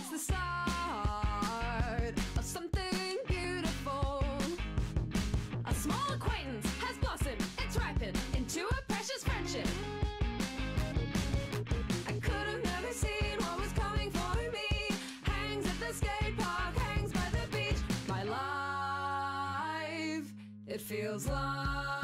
It's the start of something beautiful. A small acquaintance has blossomed, it's ripened into a precious friendship. I could have never seen what was coming for me. Hangs at the skate park, hangs by the beach. My life, it feels like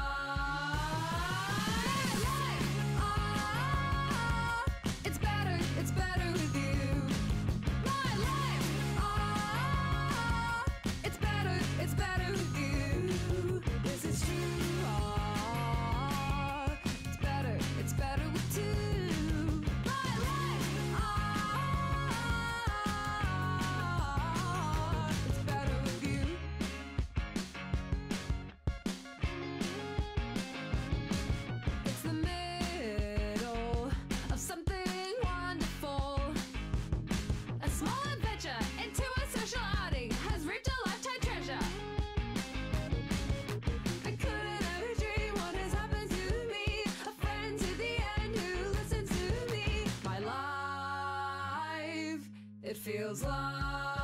it feels like